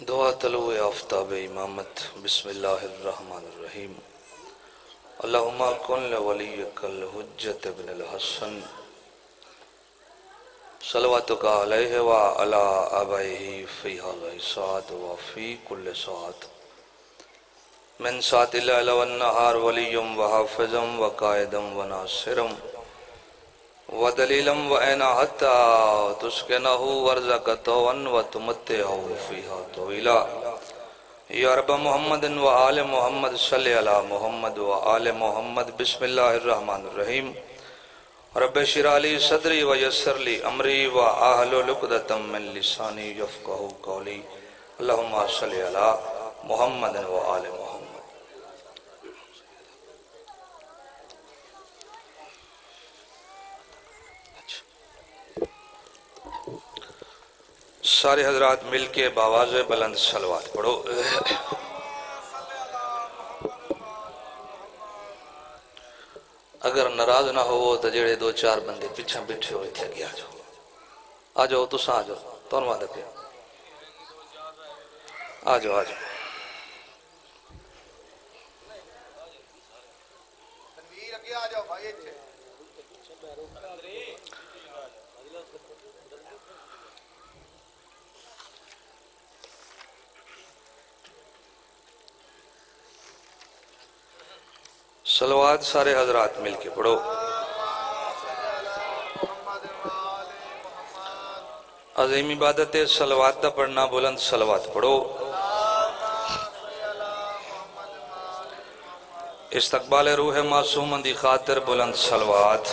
دعا طلوع آفتاب امامت بسم اللہ الرحمن الرحیم اللہم کن لولیک الحجت ابن الحسن صلواتک علیہ وعلا آبائہ فی هذه الساعة وفی کل ساعة من ساعة الليل والنهار ولي وحافظا وقائدا وناصرا ودلیلا وعینا حتی تسکنہ ورزقتہ وتمتعہ فیہا طویلا یا رب محمد وآل محمد صلی علی محمد وآل محمد بسم اللہ الرحمن الرحیم رب اشرح لی صدری ویسر لی امری واحلل عقدۃ من لسانی یفقہوا قولی اللہم صلی علی محمد وآل محمد۔ سارے حضرات مل کے باواز بلند صلوات پڑھو۔ اگر ناراض نہ ہو تو جڑے دو چار بندے پیچھے بیٹھے ہوئے تھے آ جاؤ آ جاؤ تو آ جاؤ تو وعدہ پہ آ جاؤ آ جاؤ۔ صلوات سارے حضرات مل کے پڑھو۔ عظیم عبادت صلوات دا پڑھنا بلند صلوات پڑھو۔ استقبال روح معصوم دی خاطر بلند صلوات۔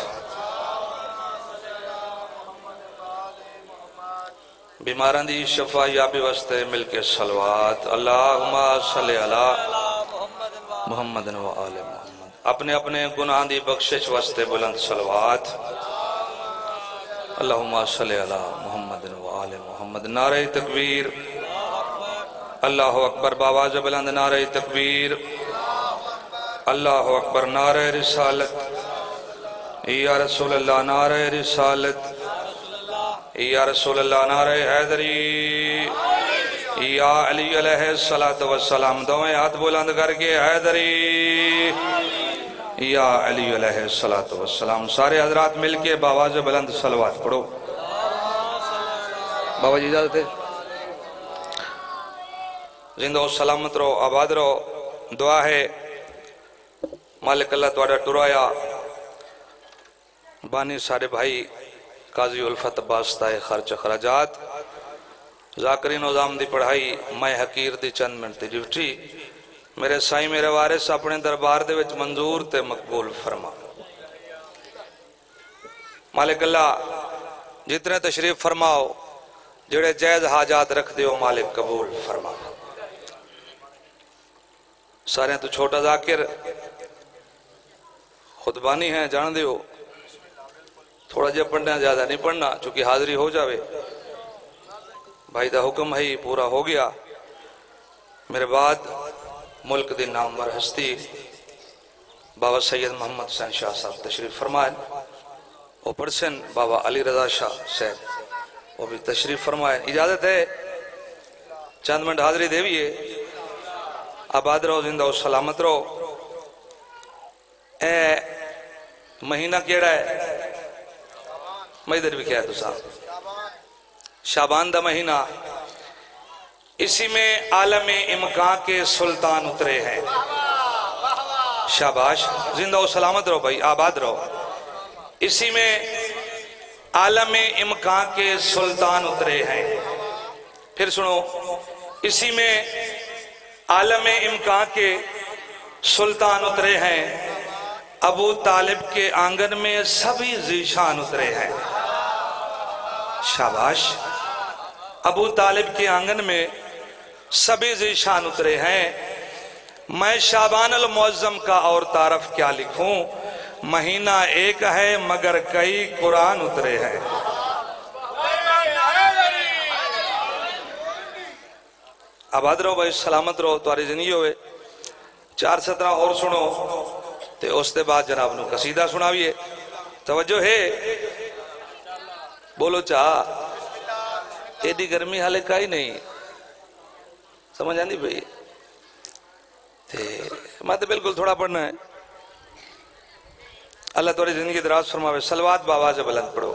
بیماران دی شفا یابی واسطے مل کے صلوات۔ اللہم صلی علی محمد و آل محمد۔ اپنے اپنے گناہ دی بخشش واسطے بلند صلوات۔ اللہم صلی علی محمد و آل محمد۔ نعرہ تکبیر، اللہ اکبر باواز بلند نعرہ تکبیر، اللہ اکبر نعرہ رسالت، یا رسول اللہ نعرہ رسالت، یا رسول اللہ نعرہ حیدری، یا علی علیہ السلام دوئیں ہاتھ بلند کر کے حیدری، یا علی علیہ السلام۔ سارے حضرات مل کے باواز بلند صلوات پڑھو۔ بابا جی اجازت ہے؟ زندہ و سلامت رہو، آباد رہو۔ دعا ہے مالک اللہ توڑا ٹرایا بانی سارے بھائی قاضی الفت باستائے خرچ خراجات ذاکری نظام دی پڑھائی میں حقیر دی چند منٹ دی ڈیوٹی میرے سائیں میرے وارث اپنے دربار دے وچ منظور تے مقبول فرما۔ مالک اللہ جتنے تشریف فرماؤ جڑے جائز حاجات رکھ دیو مالک قبول فرما۔ سارے تو چھوٹا ذاکر خطبانی ہیں جان دیو، تھوڑا جب پڑھنا زیادہ نہیں پڑھنا چونکہ حاضری ہو جاوے۔ بھائی دا حکم ہے پورا ہو گیا۔ میرے بعد ملک دی نامور ہستی بابا سید محمد حسین شاہ صاحب تشریف فرمائیں، وہ پرسن بابا علی رضا شاہ صاحب وہ بھی تشریف فرمائیں۔ اجازت ہے چند منٹ حاضری دیوئے، آباد رہو، زندہ و سلامت رہو۔ اے مہینہ کیڑا ہے؟ میں ادھر بھی کیا ہے تو صاحب شعبان دا مہینہ، اسی میں عالم امکان کے سلطان اترے ہیں۔ شاباش، زندہ و سلامت رہو بھائی، آباد رہو۔ اسی میں عالم امکان کے سلطان اترے ہیں۔ پھر سنو، اسی میں عالم امکان کے سلطان اترے ہیں۔ ابو طالب کے آنگن میں سبھی ذیشان اترے ہیں۔ شاباش، ابو طالب کے آنگن میں سبھی ذیشان اترے ہیں۔ میں شعبان المعظم کا اور تعارف کیا لکھوں، مہینہ ایک ہے مگر کئی قرآن اترے ہیں۔ آباد رہو بھائی، سلامت رہو، تمہاری زندگی ہوئے۔ 4-17 اور سنو تے اس دے بعد جناب نو قصیدہ سناویے۔ توجہ ہے، بولو چاہ ایڈی گرمی حالے کا ہی نہیں، سمجھ آندی بھئی میں تو بالکل تھوڑا پڑھنا ہے. اللہ تمہاری زندگی دراز فرماوے. صلوات بآواز بلند پڑھو.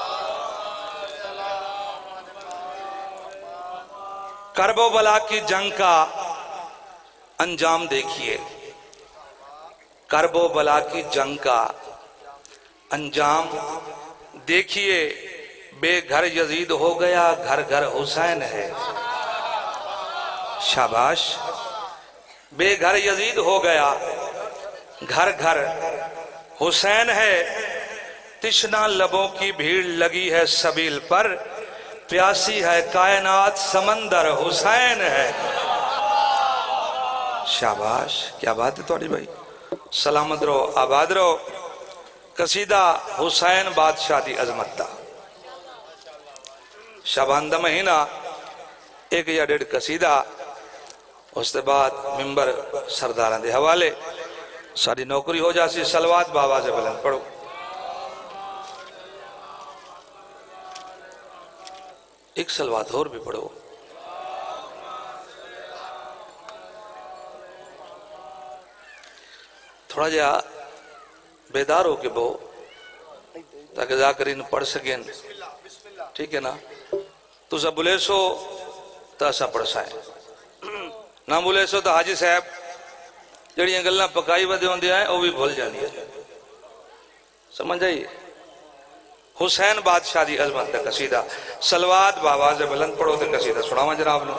کرب و بلا کی جنگ کا انجام دیکھیے. کرب و بلا کی جنگ کا انجام دیکھیے. بے گھر یزید ہو گیا, گھر گھر حسین ہے. شاباش. بے گھر یزید ہو گیا, گھر گھر حسین ہے. تشنا لبوں کی بھیڑ لگی ہے سبیل پر, پیاسی ہے کائنات سمندر حسین ہے. شاباش. کیا بات ہے تمہاری بھائی. سلامت رہو, آباد رہو. قصیدہ حسین بادشاہ دی عظمت دا. شابان دا مہینہ 1 یا 1.5 قصیدہ, اس کے بعد ممبر سرداران دے حوالے. ساری نوکری ہو جاسی. صلوات بآواز بلند پڑھو. ایک صلوات اور بھی پڑھو. تھوڑا جا بیدار ہو کے بہو تاکہ ذاکرین پڑھ سکیں. ٹھیک ہے نا. تو سب بولے سو تو ایسا پڑھ سائیں, نہ بولے سو تو حاجی صاحب جڑیاں گلنا پکائی ودے ہوں دیا ہیں وہ بھی بھول جانی ہے. سمجھ آئیے. حسین بادشاہ دی عظمت کا قصیدہ. صلوات بآواز بلند پڑھو تے قصیدہ سناواں جناب نو.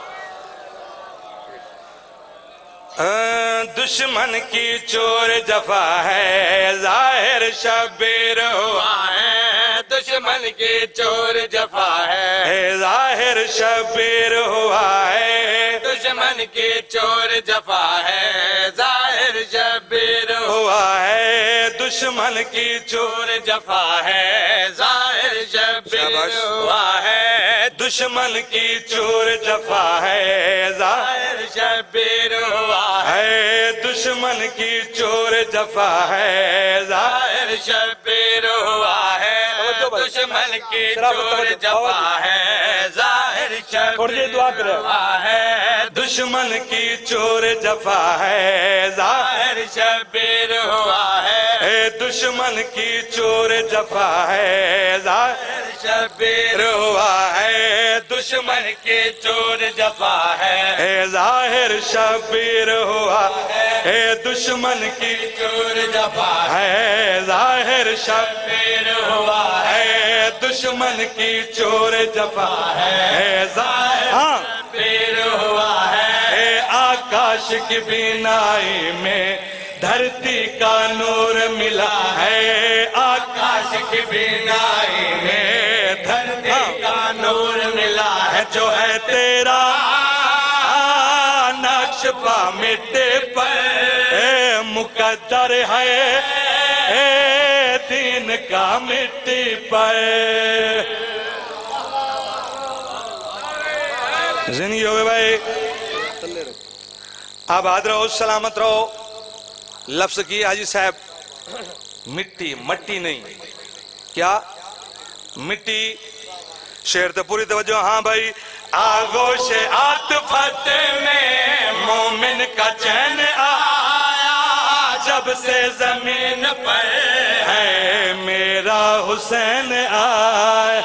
دشمن کی چور جفا ہے, ظاہر شبیر ہوا ہے. دشمن کی چور جفا ہے, ظاہر شبیر ہوا ہے. دشمن کی چور جفا ہے, ظاہر شبیر ہوا ہے. دشمن کی چور جفا ہے, ظاہر شبیر ہوا ہے. دشمن کی چور جفا ہے, ظاہر شبیر ہوا ہے. دشمن کی چور جفا ہے, ظاہر شبیر ہوا ہے. دشمن کی چور جفا ہے, ظاہر شبیر ہوا ہے. دشمن کی چور جفا ہے, ظاہر شبیر ہوا ہے. دشمن کی چور جفا ہے, ظاہر شبیر ہوا ہے. دشمن کی چور جفا ہے, ظاہر شبیر ہوا ہے. دشمن کی چور جفا ہے, ظاہر شبیر ہوا ہے. دشمن کی چور جفا ہے, ظاہر شبیر ہوا ہے. آکاش کی بینائی میں دھرتی کا نور ملا ہے. آکاش کی بینائی میں دھرتی کا نور ملا ہے. جو ہے تیرا نقش پا مٹے پر, مقدر ہے دین کا مٹی پر. زندگی ہوئے بھائی. آباد رہو, سلامت رہو. لفظ کی حاجی صاحب مٹی, مٹی نہیں, کیا مٹی. شعر تو پوری توجہ. ہاں بھائی. آغوش عاطفت میں مومن کا چین آیا, جب سے زمین پر ہے میرا حسین آیا.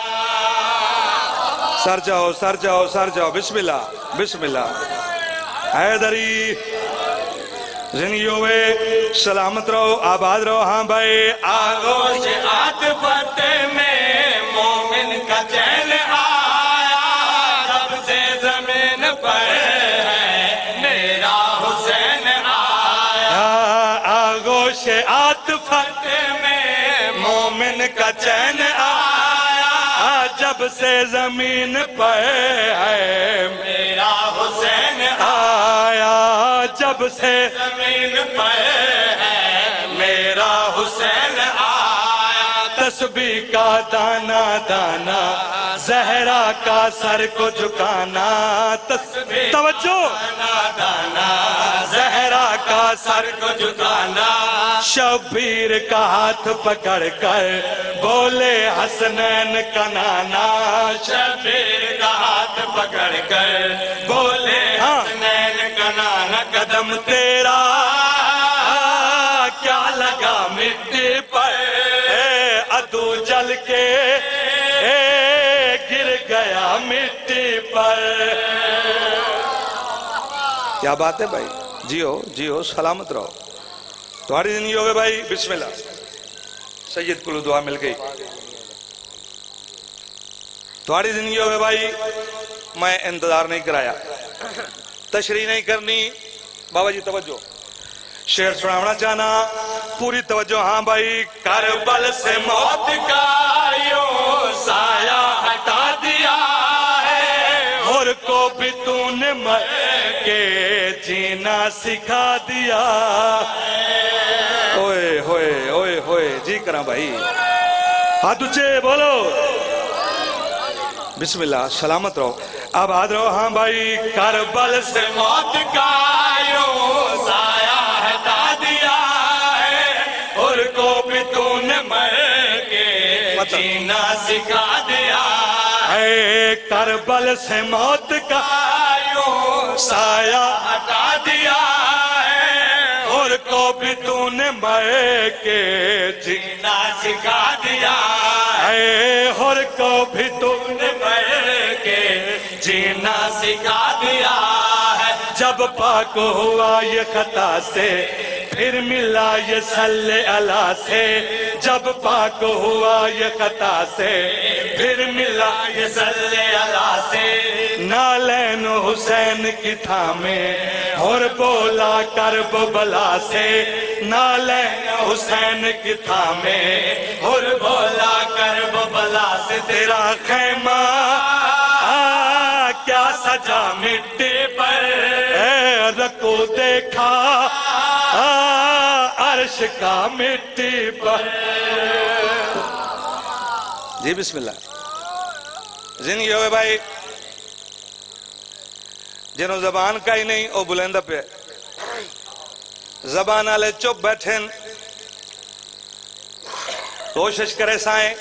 سر جاؤ, سر جاؤ, سر جاؤ. بسم اللہ, بسم اللہ. حیدری. زندگی ہوئے, سلامت رہو, آباد رہو. ہاں بھائی. آغوش عاطفت میں مومن کا چین آیا, جب سے زمین پر ہے میرا حسین آیا. آغوش عاطفت میں مومن کا چین آیا, جب سے زمین پر ہے میرا حسین آیا. جب سے زمین پر ہے میرا حسین آیا. تسبیح کا دانا دانا, زہرا کا سر کو جھکانا. تسبیح توجہ. دانا دانا, زہرا کا سر کو جھکانا. شبیر کا ہاتھ پکڑ کر بولے حسنین کا نانا. شبیر کا ہاتھ پکڑ کر بولے قدم تیرا کیا لگا مٹی پر عدو جل کے گر گیا مٹی پر کیا بات ہے بھائی جیو سلامت رہو تمہاری زندگی ہوگئے بھائی بسم اللہ سید کلو دعا مل گئی تمہاری زندگی ہوگئے بھائی میں انتظار نہیں کرایا تشریح نہیں کرنی بابا جی توجہ شعر سناونا چاہنا پوری توجہ ہاں بھائی کربل سے موت کا یوں سایہ ہٹا دیا ہے اور کو بھی تو نے مر کے جینا سکھا دیا اوئے جی کراں بھائی ہاتھ اچھے بولو بسم اللہ سلامت رہو آباد رہو ہاں بھائی کربل سے موت کا یوں سایہ ہٹا دیا ہے اور کو بھی تو نے مر کے جینا سکھا دیا ہے کربل سے موت کا یوں سایہ ہٹا دیا ہے اور کو بھی تو نے مر کے جینا سکھا دیا ہے اور کو بھی تو نے مر کے جینا سکھا دیا ہے جب پاک ہوا یہ خطا سے پھر ملا یہ صلی اللہ سے جب پاک ہوا یہ خطا سے پھر ملا یہ صلی اللہ سے نالین حسین کی تھامے اور بولا کرب بلا سے نالین حسین کی تھامے اور بولا کرب بلا سے تیرا خیمہ کیا سجا مٹی پر رکو دیکھا عرش کا مٹی پر جی بسم اللہ زندگی ہوئے بھائی جنہوں زبان کا ہی نہیں او بلند پہ زبان آلے چپ بیٹھیں کوشش کرے سائیں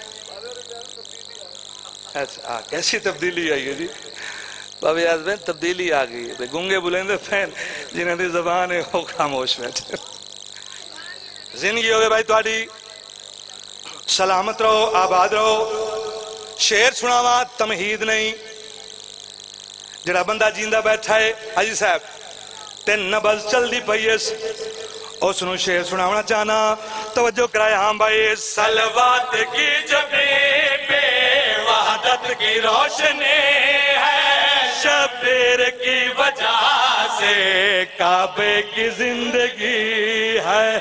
اچھا کیسی تبدیلی آئی ہے جی بابی آزمین تبدیلی آگئی گنگے بلندے فین جنہیں دی زبان ہے وہ خاموش بیٹھے زندگی ہوئے بھائی توڑی سلامت رہو آباد رہو شعر سناوا تمہید نہیں جڑا بندہ جیندہ بیٹھا ہے حاجی صاحب تین نبض چل دی پئیس اس نو شعر سناونا چاہنا توجہ کرائے ہاں بھائی سلوات کی جبی پہ وحدت کی روشنی ہے شبیر کی وجہ سے کعبے کی زندگی ہے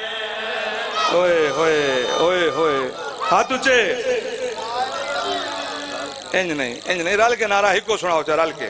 اوئے ہاتھ اچھے انج نہیں رال کے نعرہ ہی کو سناؤ چاہ رال کے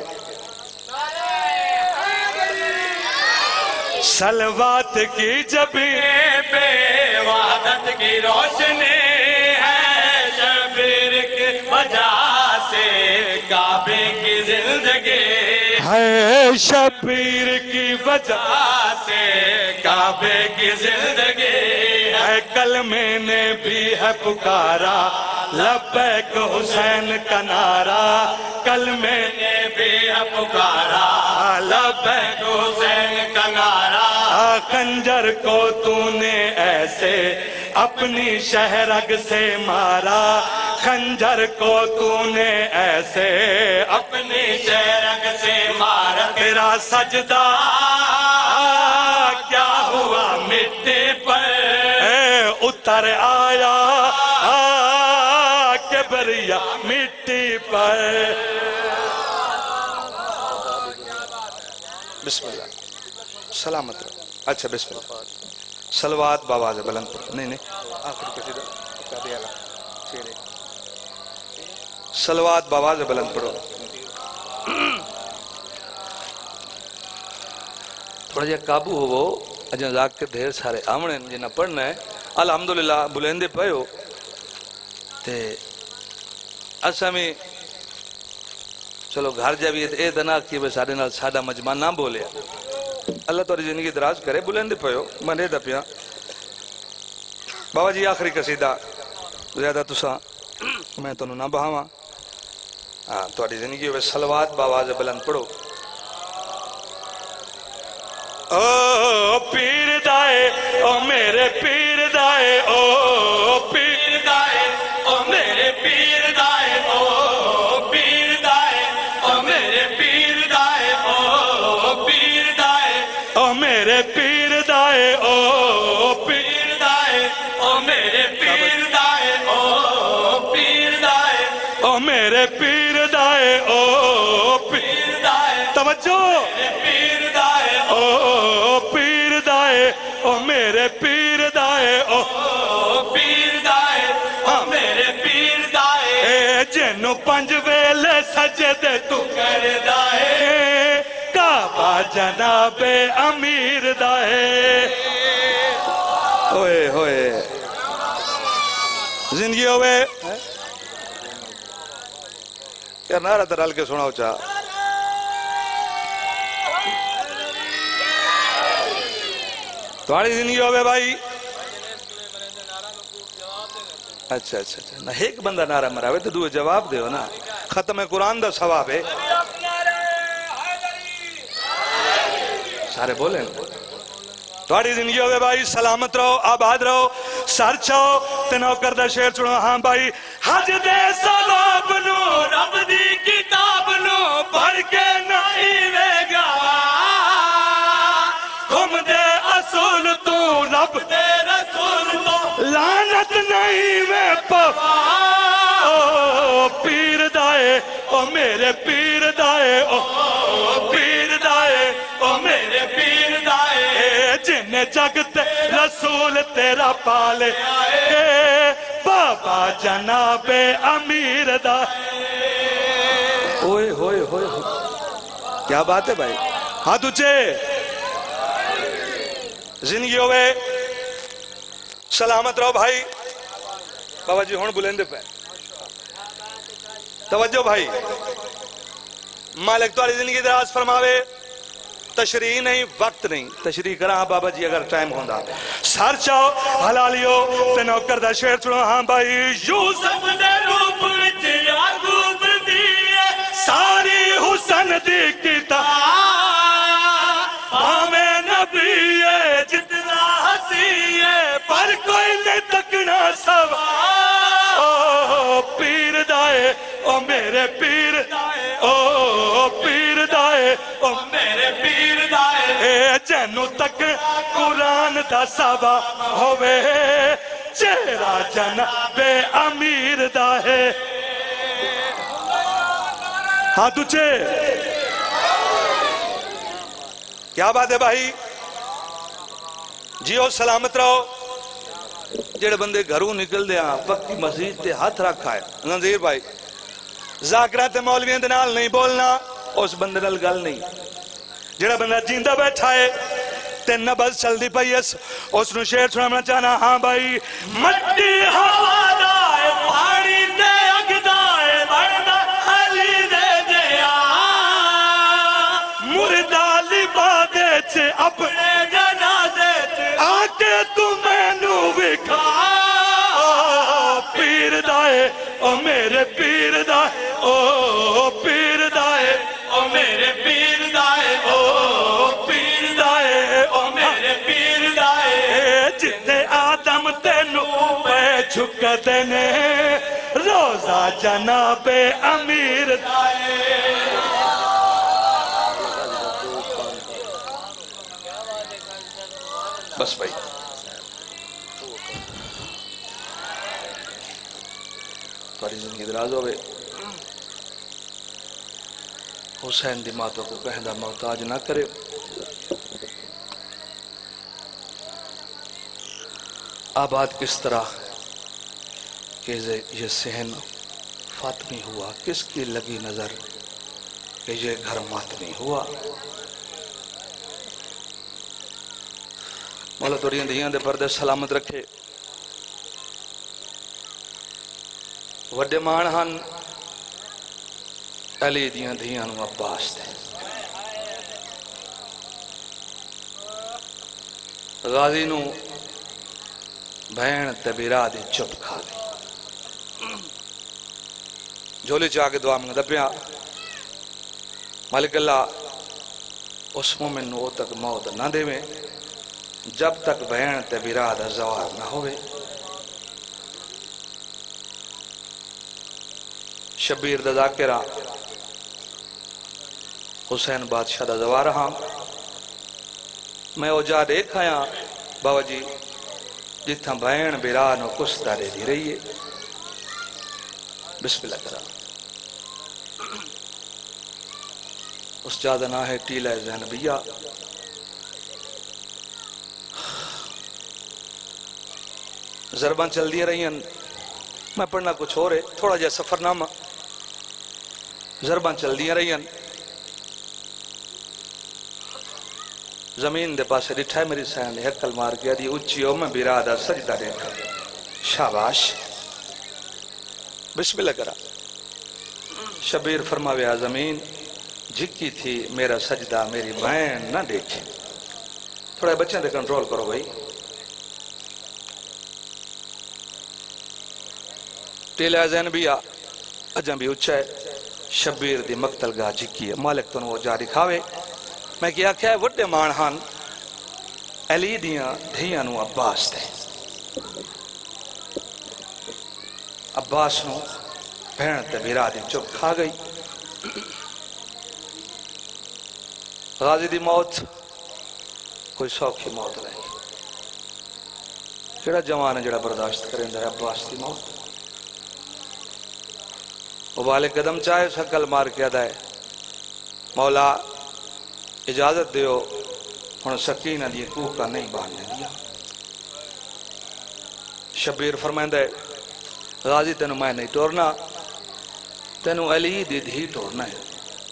سلوات کی جبی پہ وحدت کی روشنی ہے شبیر کی وجہ سے کعبے کی زندگی ہے شبیر کی وجہ سے کعبے کی زندگی ہے کلمے نے بھی ہے پکارا لبیک حسین کا نعرہ کلمے نے بھی ہے پکارا لبیک حسین کا نعرہ خنجر کو تو نے ایسے اپنی شہرگ سے مارا خنجر کو تو نے ایسے اپنی شہرگ سے مارا تیرا سجدہ کیا ہوا مٹی پر اتر آیا کبریا مٹی پر بسم اللہ سلامت رہو اچھا بسم اللہ سلوات بآواز بلند پر نہیں آخر قصیدہ سلوات بآواز بلند پڑھو تھوڑا جا قابو ہو وہ اجن ذاک کے دھیر سارے آمنے جنہ پڑھنا ہے الحمدللہ بلندے پہ ہو تے اسامی چلو گھر جا بھی اے دنا کی بے سارے نال سادہ مجمع نہ بولیا اللہ توری زندگی دراز کرے بلندے پہ ہو منے دا پیا بابا جی آخری قصیدہ زیادہ تسا میں تو نہ بہاواں توری زندگی ہوئے سلوات بآواز بلند پڑھو او پیر دائے او میرے پیر دائے او پیر دائے او میرے پیر دائے او پیر دائے او میرے پیر دائے او پیر دائے او میرے پیر دائے او پیر دائے او میرے پیر دائے او پیر دائے او میرے پیر دائے او پیر دائے توجہ پیر دائے او پیر دائے او میرے پیر دائے او پیر دائے او میرے پیر دائے اے جنو پنج ویلے سجدے تو کر دائے کعبہ جناب امیر دائے ہوئے ہوئے زندگی ہوئے کیا نعرہ ترال کے سناؤ چاہ تمہاری زندگی ہوئے بھائی اچھا اچھا اچھا نہ ایک بندہ نعرہ مراوے تو دوے جواب دے ہو نا ختم قرآن دا ثواب ہے سارے بولیں تمہاری زندگی ہوئے بھائی سلامت رہو آباد رہو سر چھو تنو کردہ شیر چھوڑو ہاں بھائی حج دے سلاب نو رب دی کتاب نو پڑھ کے نہیں وے گا کھم دے اصول تو رب دے رسول تو لعنت نہیں میں پوا او پیر دائے او میرے پیر دائے او پیر دائے او میرے پیر دائے جن جگت رسول تیرا پالے بابا جناب امیر دائے اوئے ہوئے ہوئے کیا بات ہے بھائی ہاں تجھے زندگی ہوئے سلامت رہو بھائی بابا جی ہون بلندے پہ توجہ بھائی مالک تمہاری زندگی دراز فرماوے تشریح نہیں وقت نہیں تشریح کراں بابا جی اگر ٹائم ہوندہ سار چاہو حلالیو تنو کردہ شیر چھوڑو ہاں بھائی یوسف دے روپ وچ یعقوب دیئے ساری حسن دی کتاب ہمیں نبی ہے جتنا ہنسی ہے پر کوئی نہیں تکنا سب او پیر دائے او میرے پیر دائے او پیر دائے او میرے پیر دائے اے جنو تک قرآن دا سبا ہوئے چہرہ جناب امیر دائے ہاں تجھے کیا بات ہے بھائی جیو سلامت رہو جڑے بندے گھروں نکل دے ہاں پکی مسجد تے ہاتھ رکھا ہے نظیر بھائی ذاکرات مولویاں دے نال نہیں بولنا اس بندے نال گل نہیں جڑا بندہ جیندہ بیٹھا ہے تے نبض چل دی پئی اس نو شعر سنانا چاہنا ہاں بھائی مٹی ہوا دائے پانی دے اگ دائے بڑھنا علی دے جیا مردہ لبا دے چھے اپنے جنازے چھے آکے تمہیں نو بکھا پیر دائے او میرے پیر دائے او پیر دائے او میرے پیر دائے او پیر دائے او میرے پیر دائے جتے آدم تینو پہ جھک دینے روزہ جناب امیر دائے بس بھائی تمہاری زندگی دراز ہوئے حسین دی ماتوں کو کہندہ محتاج نہ کرے آباد کس طرح کہ یہ صحن فاطمی ہوا کس کی لگی نظر کہ یہ گھر ماتمی ہوا مولا توڑیاں دیاں دے پردے سلامت رکھے وڈے مانہن علی دیاں دیاں نو عباس دے غازی نو بہن تبیرہ دی چپ کھا دی جھولی چاہ کے دعا منگا پیا مالک اللہ اس مومن نو تک موت نہ دے میں جب تک بہن تے برا دا زوال نہ ہوئے۔ شبیر دا ذاکرہ حسین بادشاہ دا زوار رہا میں او جا دیکھ آیا بابا جی جتھا بہن برا نو کس دارے دی رہی ہے۔ بسم اللہ کرا اس جادہ نہ ہے ٹیلہ زینبیہ۔ ضرباں چل دیا رہی ہیں، میں پڑھنا کچھ ہو رہے تھوڑا جا سفر نامہ۔ ضرباں چل دیا رہی ہیں، زمین دے پاسے ڈٹھا ہے میری سین نے حقل مار کیا دی اچھیوں میں برادہ سجدہ دیکھا۔ شاباش بسم اللہ کرا۔ شبیر فرماویا زمین جھکی تھی میرا سجدہ میری بہن نہ دیکھے۔ تھوڑا بچیں دے کنٹرول کرو بھائی۔ ٹیلہ زینبیہ اجاں بھی اچھا ہے، شبیر دی مقتل گاہ جھکی ہے۔ مالک تو وہ جا دکھاوے میں کیا ہے وڈے مانہان علی دیاں دھیاں نو عباس دے۔ عباس نو بہن تے بھیرا دی چپ کھا گئی۔ غازی دی موت کوئی سوکھی موت نہیں، کیڑا جوان ہے جڑا برداشت کریں دا عباس دی موت۔ ابالے قدم چاہے شکل مار کے ادا ہے مولا اجازت دیو ہن سکینہ دی کوکا نہیں باندھنے دیا۔ شبیر فرمائندہ ہے غازی تینوں میں نہیں ٹورنا، تینوں علی دی دھی ٹورنا ہے۔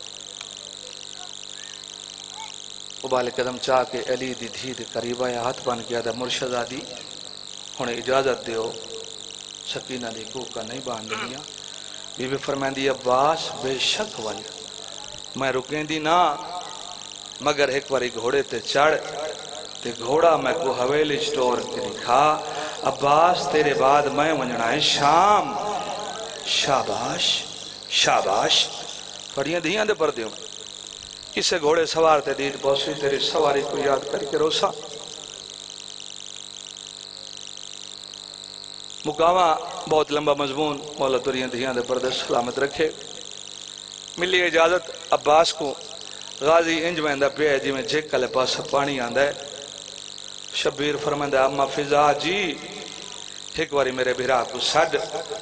ابالے قدم چاہ کے علی دی دھی دے قریب آیا ہاتھ بان کیا دا مرشدہ دی ہن اجازت دیو سکینہ دی کوکا نہیں باندھنے دیا۔ بی بی فرمائندی عباس بے شک ون میں رکیں دی نا مگر ایک واری گھوڑے تے چڑھ تے گھوڑا میں کو حویلی سٹور کے دکھا۔ عباس تیرے بعد میں ونجنا ہے شام۔ شاباش شاباش پڑھیاں دھیاں دے پر دیوں کسے گھوڑے سوار تے دید پوسی تیری سواری کو یاد کر کے روسا۔ مقامہ بہت لمبا مضمون مولا تریاں دھیاں دے پردے سلامت رکھے۔ ملی اجازت عباس کو غازی انج میں اندہ پہ ہے جی میں جھک کلے پاس پانی آندہ ہے۔ شبیر فرمندہ اما فضا جی ایک واری میرے بھیرا کو سڈ۔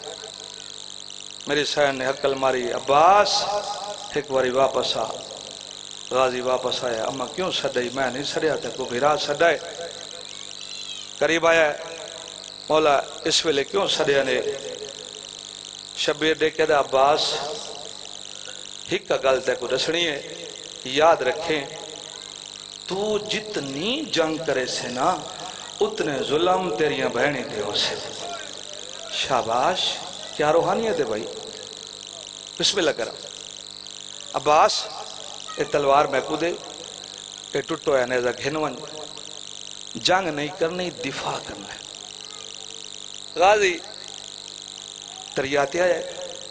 میری سین نے حقل ماری عباس ایک واری واپس آ۔ غازی واپس آیا اما کیوں سڈائی میں نہیں سڑیا تھا کو بھیرا سڈائے۔ قریب آیا ہے مولا اس ویلے کیوں سڑیا نے؟ شبیر دیکھے دا عباس ہک کا گلتے کو رسنی ہے یاد رکھیں تو جتنی جنگ کرے سے نا اتنے ظلم تیریاں بہنی دے ہو سے۔ شاباش کیا روحانیت ہے بھائی۔ بسم اللہ کرا عباس ایک تلوار میں کو دے ایک ٹوٹو ہے نیزہ گھنون جنگ نہیں کرنی دفاع کرنا ہے۔ غازی تریاتی آئے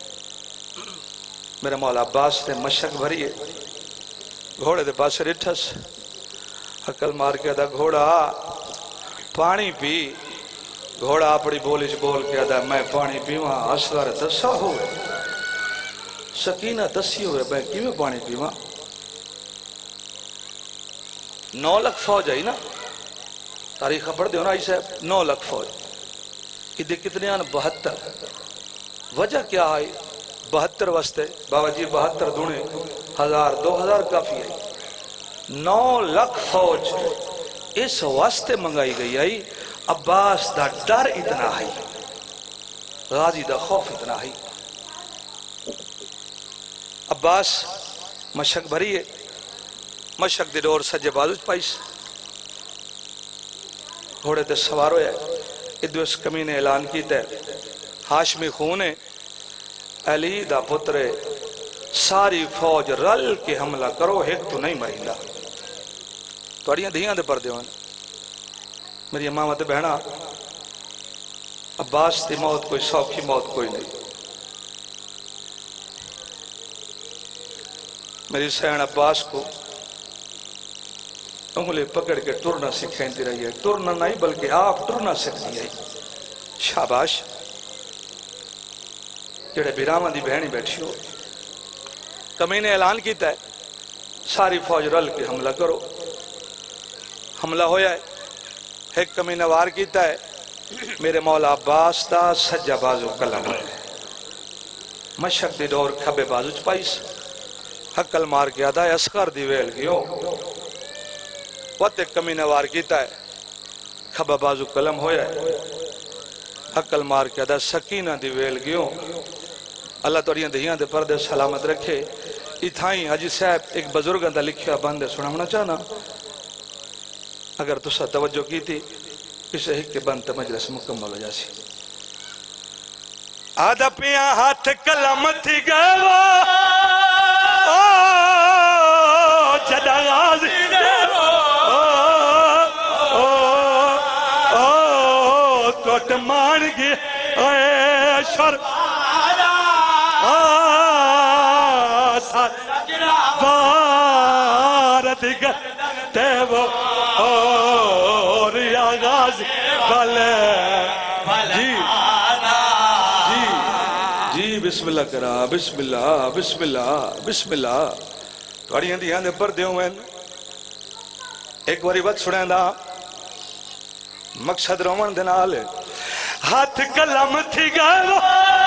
میرے مولا عباس نے مشک بھری ہے گھوڑے دے پاس رٹھس حقل مار کے دا گھوڑا پانی پی۔ گھوڑا اپنی بولیش بول کے دا میں پانی پیواں اصغر دسا ہوئے سکینہ دسی ہوئے میں کیوں پانی پیواں۔ 9 لکھ فوج ہے نا تاریخ پڑھ دیو نا آئی صاحب 9 لکھ فوج ادھے کتنے آن 72۔ وجہ کیا ہے 72 وستے بابا جی 72 دونے 1000 2000 کافی ہے۔ 9 لکھ فوج اس واسطے منگائی گئی آئی عباس دا ڈر اتنا ہے غازی دا خوف اتنا ہے۔ عباس مشک بھری ہے مشک دی ڈور سجے بازوچ پائیس گھوڑے تے سوار ہویا ہے۔ ادو اس کمی نے اعلان کیتا ہے ہاشمی خون ہے علی دا پترے ساری فوج رل کے حملہ کرو ایک تو نہیں مریندہ۔ توڑیاں دھیاں دے پر دیوان میری امامت بہنا عباس دی موت کوئی سوکھی موت کوئی نہیں۔ میری سین عباس کو انگلے پکڑ کے ٹرنا سکھائیں رہی ہے، ٹرنا نہیں بلکہ آپ ٹرنا سکھتی ہے۔ شاباش جڑے بیراما دی بہنی بیٹھی ہو، کمینے اعلان کیتا ہے ساری فوج رل کے حملہ کرو۔ حملہ ہویا ہے، ایک کمینے وار کیتا ہے، میرے مولا عباس دا سجا بازو قلم ہے، مشک دی دور کھبے بازو چپائیس، حقل مار کے آدھا ہے اسکر دی ویل گیو، وقت ایک کمینے وار کیتا ہے، کھبا بازو قلم ہویا ہے، حقل مار کے آدھا سکینہ دی ویل گیو۔ اللہ توڑیاں دہیاں دے پردے سلامت رکھے۔ اتھائیں حجی صاحب ایک بزرگاں دا لکھیا بندے سنامنا چاہنا، اگر تسا توجہ کی تھی اسے ہی کے بند مجلس مکمل ہو جاسی۔ آدھا پیا ہاتھ کلم تھی گئے جدا غازی توٹ مان گئے اے شر بارد گتے وہ اور یا غازی بلے جی جی بسم اللہ کرا، بسم اللہ بسم اللہ بسم اللہ۔ توڑیاں دیاں دے پر دیوں میں ایک باری بات سنیں دا مقصد رومن دنال ہے۔ ہاتھ کلم تھی گئے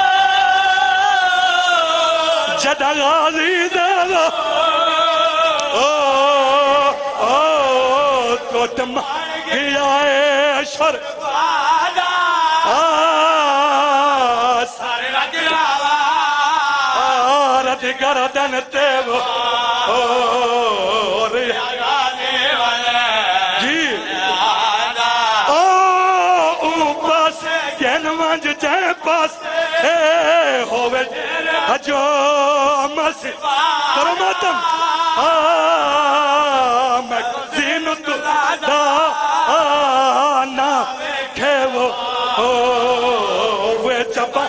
جدا غازی دیگا توٹ مان گیا اے شر آرد گردن تیو اور جی پاس گین منج جائے پاس اے ہوئے جو مسیح کرو ماتم میں زین تو نا کھے وہ چپا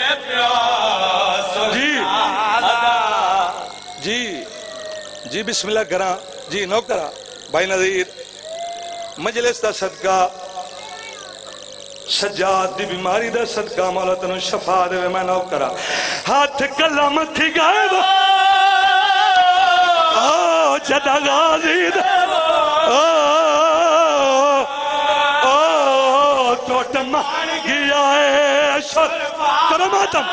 جی بسم اللہ کرا جی نو کرا بھائی نظیر مجلس دا صدقہ سجاد دی بیماری دا صدقہ مولا تنو شفا دے میں نو کرا۔ ہاتھ کلم تھی گئے جدا غازی دے توٹ مان گیا اے شر کرو ماتم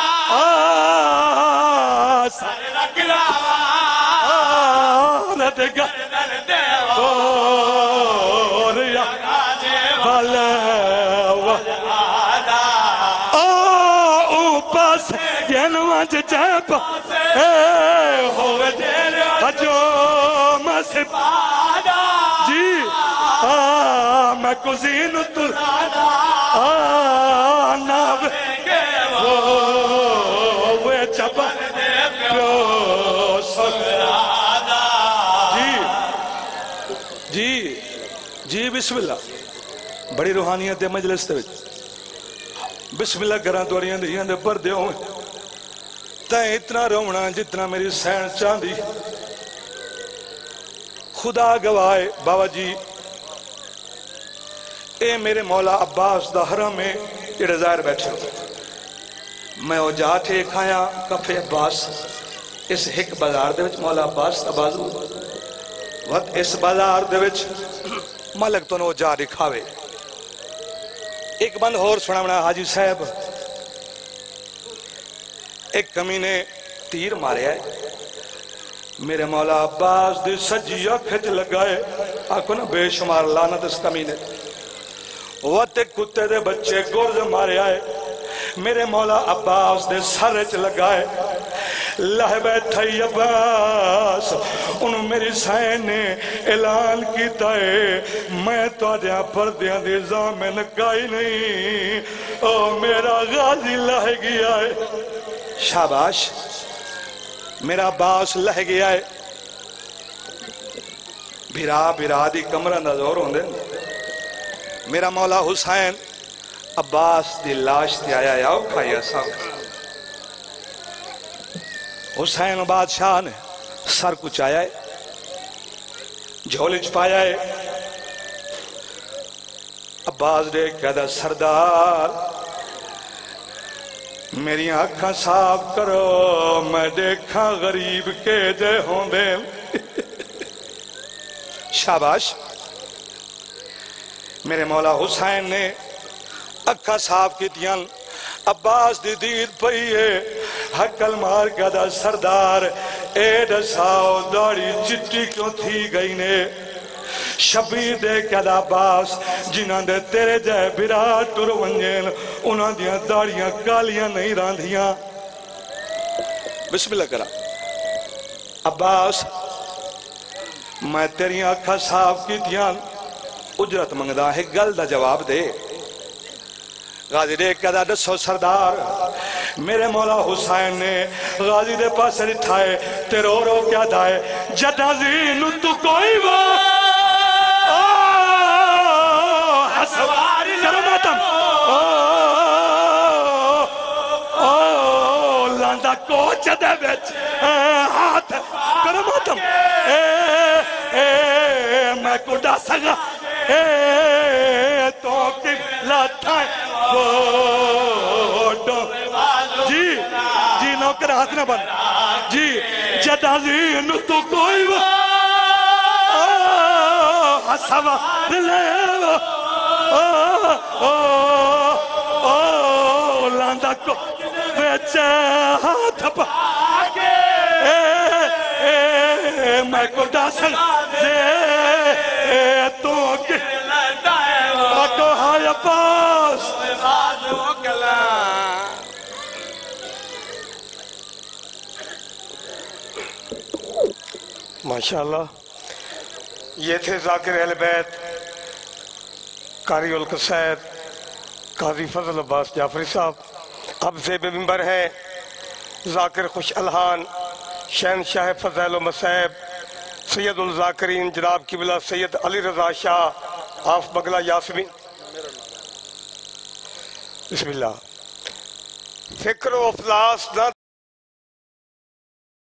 آرد گردن اور یا بلے پاس گین وانچ چیپ اے ہوئے جو مسیح جی میں کزین تل ناو ہوئے چپا پیو سکرادہ جی بسم اللہ بڑی روحانیت ہے مجلس تے بسم اللہ کران توڑیاں دیاں دے پر دیوں میں تائیں اتنا رونا جتنا میری سین چاندی خدا گواہ بابا جی اے میرے مولا عباس دا حرم میں جڑے ظاہر بیٹھے ہو میں او جاٹھے کھایا کفے عباس اس ہک بازار دے وچ مولا عباس دا بازو وقت اس بازار دے وچ ملک تو نو جا دکھاوے ایک بند اور سنامنا حاجی صاحب ایک کمینے تیر مارے آئے میرے مولا عباس دی سجیہ کھچ لگائے آکو نا بے شمار لانت اس کمینے وقت ایک کتے دے بچے گورز مارے آئے میرے مولا عباس دے سرچ لگائے لہ بیٹھائی عباس انہوں میری سائن نے اعلان کیتا ہے میں تو آدھیاں پردیاں دے زامن کائی نہیں او میرا غازی لہ گیا ہے شاباش میرا عباس لہ گیا ہے بھیرا دی کمرہ نظور ہوں دے میرا مولا حسین عباس دی لاش دی آیا یاو کھایا ساکھا حسین بادشاہ نے سر کچھ آیا ہے جھولے چ پایا ہے عباس دے کہدا سردار میری آنکھاں صاف کرو میں دیکھاں غریب کے دے ہوں دے شاباش میرے مولا حسین نے اکھاں صاف کی دیاں عباس دی دید پئی ہے حقل مار کہدا سردار اے دساؤ داڑی چٹی کیوں تھی گئی نے شبیر دے کہدا عباس جنہاں دے تیرے جائے برا ٹر ونجین انہاں دیاں داڑیاں کالیاں نہیں راندھیاں بسم اللہ کرا عباس میں تیری آنکھاں صاف کی دیاں اجرت منگدا ہے گل دا جواب دے غازی دے کہدا دسو سردار میرے مولا حسین نے غازی دے پاس رٹھائے تیرو رو کیا دائے جدا زینو تو کوئی وہ حسوار کرماتم لاندا کوچ دے بیچ ہاتھ کرماتم میں کو ڈا سگا تو قبلہ تھائے جی نوکر ہاتھ نہ بن جی جدا زین تو کوئی وہ حسوا دلے لاندا کو بیچے ہاتھ پا میں کو ڈا سکتے تو کہ ہایا پاس ماشاءاللہ یہ تھے ذاکر اہل بیت قاری القصید قاضی فضل عباس جعفری صاحب. اب زیب ممبر ہیں ذاکر خوش الہان شہنشاہ فضائل و مصائب سید الذاکرین جناب قبلہ سید علی رضا شاہ آف بگلہ یاسمین. بسم اللہ. فکر و افلاس نہ